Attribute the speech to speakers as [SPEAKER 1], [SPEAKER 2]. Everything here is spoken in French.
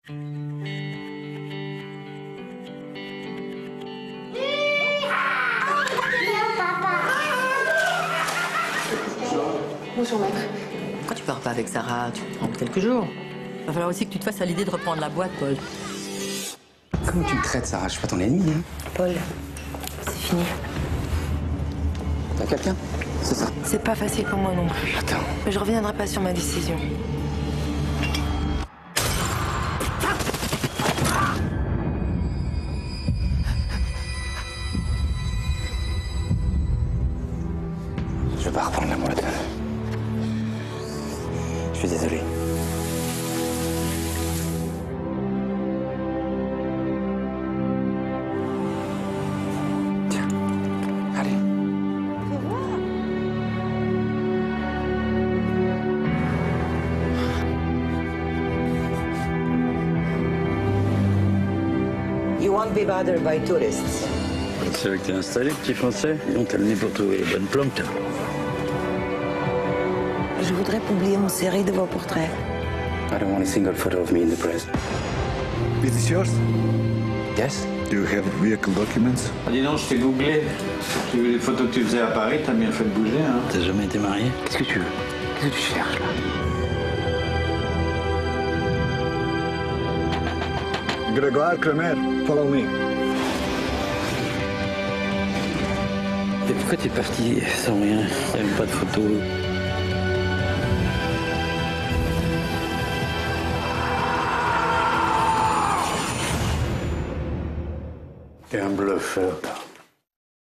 [SPEAKER 1] Bonjour, maître.
[SPEAKER 2] Pourquoi tu pars pas avec Sarah? Tu peux prendre quelques jours. Va falloir aussi que tu te fasses à l'idée de reprendre la boîte, Paul.
[SPEAKER 3] Comment tu me traites, Sarah? Je suis pas ton ennemi, hein.
[SPEAKER 2] Paul, c'est fini.
[SPEAKER 3] T'as quelqu'un? C'est ça?
[SPEAKER 2] C'est pas facile pour moi non plus.
[SPEAKER 3] Attends.
[SPEAKER 2] Mais je reviendrai pas sur ma décision.
[SPEAKER 3] Je vais pas reprendre la boîte. Je suis désolé. Tiens. Allez.
[SPEAKER 4] You won't be bothered by tourists.
[SPEAKER 5] C'est vrai que t'es installé, petit français. Dis donc, t'as le nez pour trouver les bonnes plantes.
[SPEAKER 4] Je voudrais publier une série de vos portraits.
[SPEAKER 3] I don't want a single photo of me in the press.
[SPEAKER 6] Is this yours?
[SPEAKER 3] Yes?
[SPEAKER 6] Do you have vehicle documents?
[SPEAKER 5] Ah, dis donc, je t'ai googlé. J'ai vu les photos que tu faisais à Paris, t'as bien fait de bouger, hein. T'as jamais été marié?
[SPEAKER 3] Qu'est-ce que tu veux? Qu'est-ce que tu cherches, là?
[SPEAKER 6] Grégoire Kremer, follow me.
[SPEAKER 5] Et pourquoi t'es parti sans rien? Y'a même pas de photos. T'es un bluffeur.